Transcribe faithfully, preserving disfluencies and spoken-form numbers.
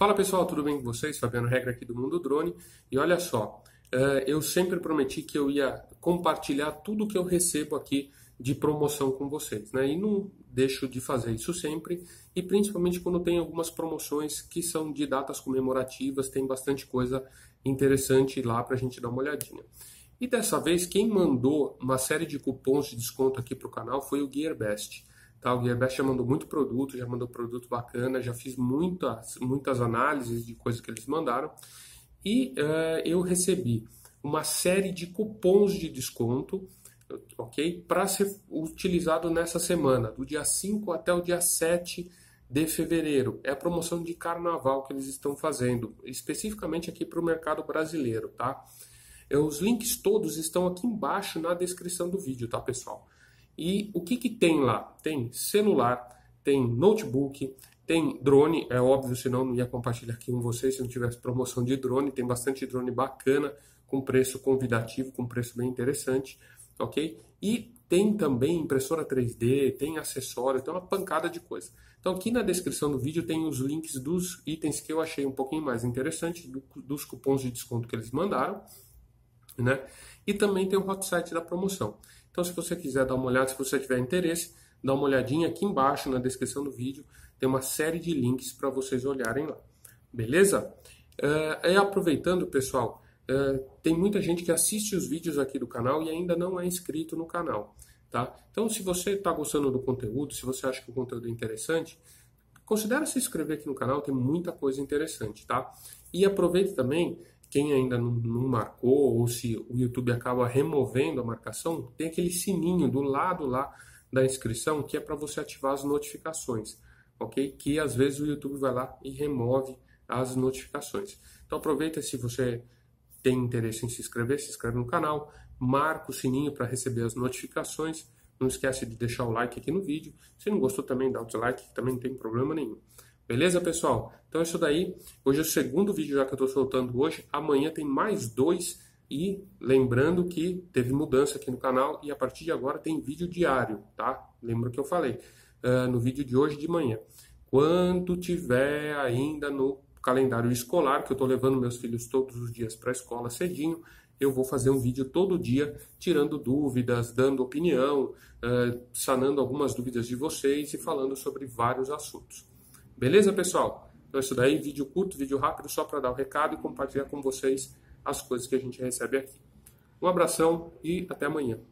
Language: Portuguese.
Fala pessoal, tudo bem com vocês? Fabiano Regra aqui do Mundo Drone. E olha só, eu sempre prometi que eu ia compartilhar tudo que eu recebo aqui de promoção com vocês, né? E não deixo de fazer isso sempre, e principalmente quando tem algumas promoções que são de datas comemorativas, tem bastante coisa interessante lá para a gente dar uma olhadinha. E dessa vez, quem mandou uma série de cupons de desconto aqui para o canal foi o GearBest. Tá, o GearBest já mandou muito produto, já mandou produto bacana, já fiz muitas, muitas análises de coisas que eles mandaram. E uh, eu recebi uma série de cupons de desconto, ok? Para ser utilizado nessa semana, do dia cinco até o dia sete de fevereiro. É a promoção de carnaval que eles estão fazendo, especificamente aqui para o mercado brasileiro, tá? Os links todos estão aqui embaixo na descrição do vídeo, tá, pessoal? E o que que tem lá? Tem celular, tem notebook, tem drone, é óbvio, senão não ia compartilhar aqui com vocês se não tivesse promoção de drone. Tem bastante drone bacana, com preço convidativo, com preço bem interessante, ok? E tem também impressora três D, tem acessório, tem uma pancada de coisa. Então aqui na descrição do vídeo tem os links dos itens que eu achei um pouquinho mais interessante, do, dos cupons de desconto que eles mandaram, né? E também tem o hot site da promoção. Então, se você quiser dar uma olhada, se você tiver interesse, dá uma olhadinha aqui embaixo na descrição do vídeo. Tem uma série de links para vocês olharem lá. Beleza? Uh, e aproveitando, pessoal, uh, tem muita gente que assiste os vídeos aqui do canal e ainda não é inscrito no canal. Tá? Então, se você está gostando do conteúdo, se você acha que o conteúdo é interessante, considere se inscrever aqui no canal, tem muita coisa interessante. Tá? E aproveite também... Quem ainda não, não marcou, ou se o YouTube acaba removendo a marcação, tem aquele sininho do lado lá da inscrição, que é para você ativar as notificações, ok? Que às vezes o YouTube vai lá e remove as notificações. Então aproveita, se você tem interesse em se inscrever, se inscreve no canal, marca o sininho para receber as notificações. Não esquece de deixar o like aqui no vídeo. Se não gostou também, dá o dislike, que também não tem problema nenhum. Beleza, pessoal? Então é isso daí. Hoje é o segundo vídeo já que eu estou soltando hoje. Amanhã tem mais dois. E lembrando que teve mudança aqui no canal e a partir de agora tem vídeo diário, tá? Lembra que eu falei uh, no vídeo de hoje de manhã. Quando tiver ainda no calendário escolar, que eu estou levando meus filhos todos os dias para a escola cedinho, eu vou fazer um vídeo todo dia, tirando dúvidas, dando opinião, uh, sanando algumas dúvidas de vocês e falando sobre vários assuntos. Beleza, pessoal? Então é isso daí, vídeo curto, vídeo rápido, só para dar o recado e compartilhar com vocês as coisas que a gente recebe aqui. Um abração e até amanhã.